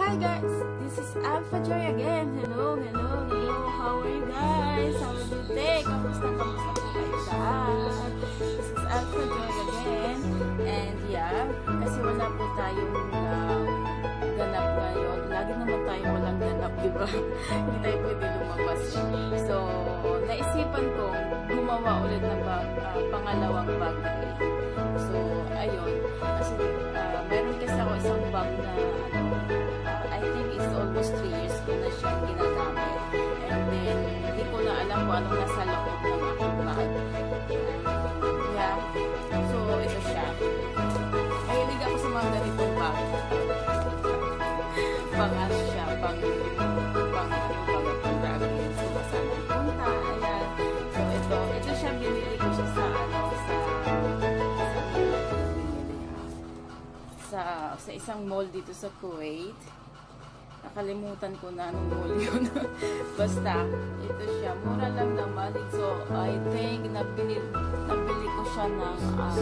Hi guys, this is Alpha Joy again. Hello. How are you guys? How was your day? Kamusta po kayo lahat? This is Alpha Joy again. And yeah, kasi wala po tayong ganap ngayon. Lagi naman tayo walang ganap, diba? Hindi tayo pwede lumabas. So, naisipan kong gumawa ulit ng pangalawang bag. So, ayun. Kasi meron kasi ako isang bag na I think it's almost 3 years ko na siyang ginagamit. And then, hindi ko na alam kung anong nasa loob ng aking bag. Yeah. So, ito siya. Mahilig ako sa mga ganitong bag. Pang-ano siya, pang-dragon. So, saan ang punta? Ayan. So, ito siya, binili ko siya sa isang mall dito sa Kuwait. Nakalimutan ko na anong mall yun. Basta, ito siya. Mura lang naman. So, I think, nabili ko siya ng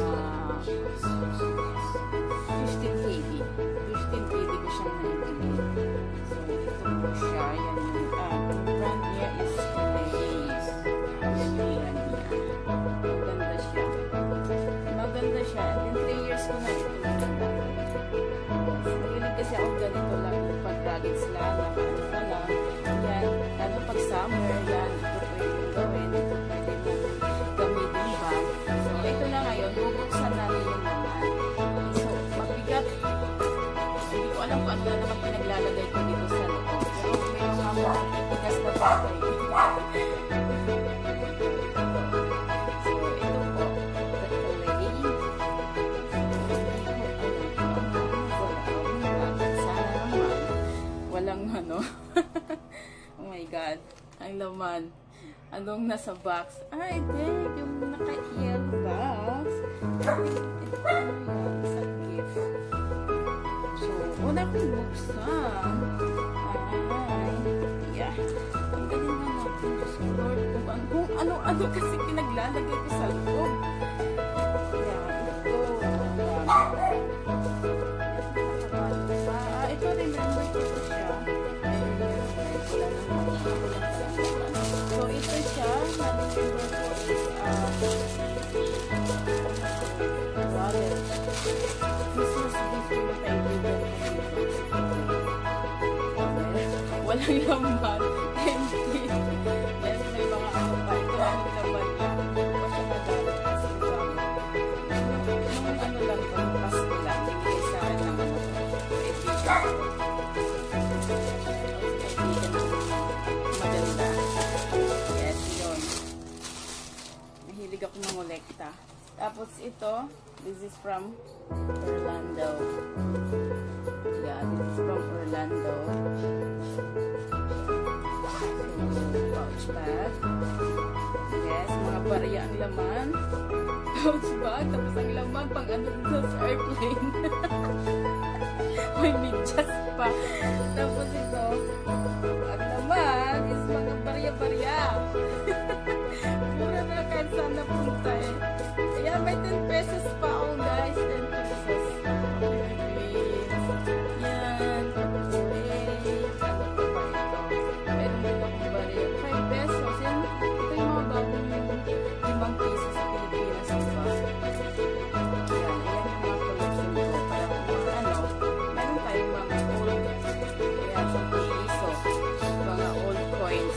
15 KD. 15 KD ko siya nabili. So, ito po siya. Yan yung brand niya is Lays. Yan yung brand niya. Maganda siya. Maganda siya. And then, 3 years ko na ito maganda. Mahilig kasi ako ganito lang yung pag-ruggeds lang, ano pa lang. Yan, ano pag summer, yan, ito pwede gawin, ito pwede gamitin ba. So, ito na ngayon, bubuksan namin yung naman. So, mabigat. Hindi ko alam kung ano na naman pinaglalagay ko dito sa loob. Pero may mga tigas na bagay. Oh my God, ang laman. Anong nasa box? I think yung naka-yellow box. Ito sa gift. So, una kong buksan. Ay, yeah. Ang galing na natin. Diyos ko Lord, kung ano-ano kasi pinaglalagay ko sa loob. Yeah, ito rin, remember ko siya. So, ito siya. Na-remember ko is wallet. Christmas gift ko na kaibigan ko. Walang laman. Empty. Yes, may mga ano pa. Ito lang yung laman niya. Huwag siya nagalit kasi yung ano lang ito. Pasko lang. Hindi sa akin ng ano. Kaibigan ko. Ako mangolekta. Tapos ito, this is from Orlando. Yeah, this is from Orlando. So, pouch bag. Yes, mga barya ang laman. Pouch bag, tapos ang laman pang ano sa airplane. May medyas pa. Tapos ito, ang laman is mga barya-barya. Mura na kahit saan napunta eh. Kaya may 10 pesos pa ako guys. 10 pesos. Yan. Ano pa ba ito? Meron din akong baril. 5 pesos. Yan. Ito yung mga bagong 5 pesos sa Pilipinas. Diba? Yan. Ayan yung mga collection ko. Para kung ano, meron tayong mga old. Kaya sa piso. Mga old coins.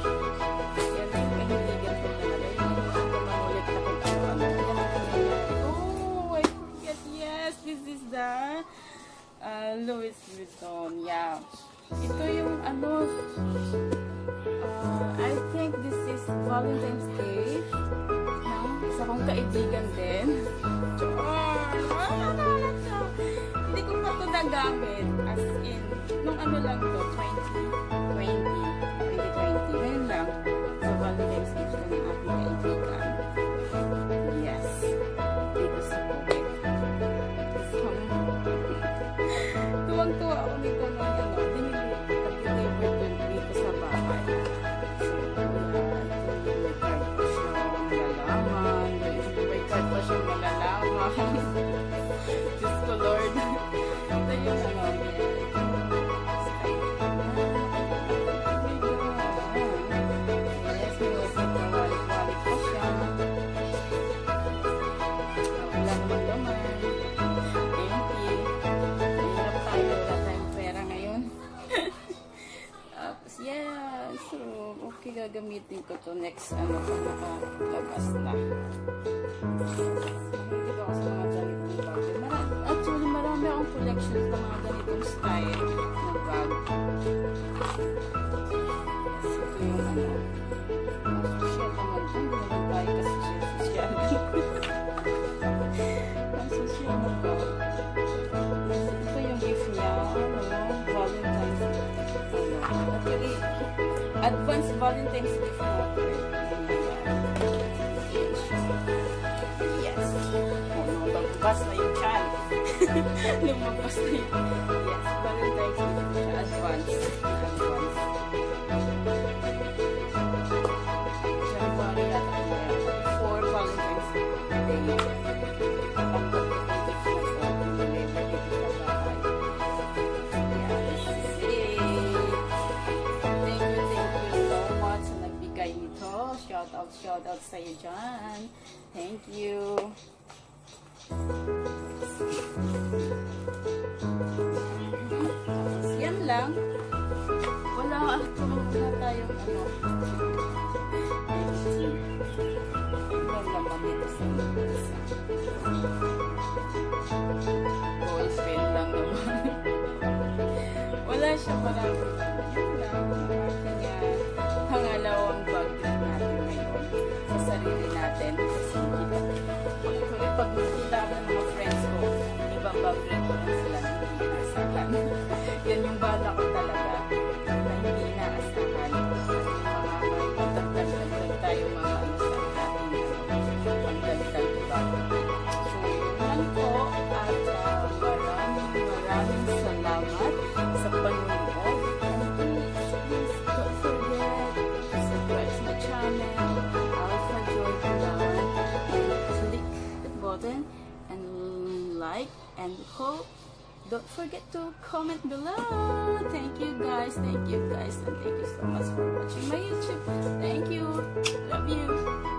Louis Vuitton, yeah. Ito yung ano, I think this is Valentine's Day. Isa kong kaibigan din. Hindi ko pa ito nagamit. As in, nung ano lang to, 2020. Ngayon lang. So, Valentine's Day ko ng aking kaibigan. Yes. Dito sa Kuwait. Tuwang-tuwa ako nito ng ano, diniliver dito sa bahay. So, may card pa siyang malalaman. May card pa siyang malalaman. Diyos ko Lord. Ito yung ano, gagamitin ko to next ano pag nakalabas na. Mahilig ako sa mga ganitong bag. Actually, marami akong collections ng mga ganitong style ng bag. Yes, ito yung ano. Social naman ito. Hindi naman tayo kasi social. Ang social na bag. Ito yung gift niya. Valentine's gift. Actually, advance Valentine's gift na ako. Yes. Lumabas na yung chan. Lumabas na yung. Yes, Valentine's gift siya. Advance. Advance. January at before Valentine's Day. Kapag shout out sa iyo dyan. Thank you. Tapos yan lang. Wala tayong ano. Ibang laman dito sa isa. Ball pen lang naman. Wala siya marami. Yan lang. Kanya pangalawang bag natin ngayon sa sarili natin. Kasi pag nakita ko ng mga friends ko, ibang bag rin ko lang sila na hindi inaasahan. Yan yung bala ko talaga na hindi inaasahan. May magdagdag tayo mga ano sa ating pagdagdag bag. So, yun po at maraming salamat sa panonood. And like and don't forget to comment below. Thank you guys, and thank you so much for watching my YouTube. Thank you, love you.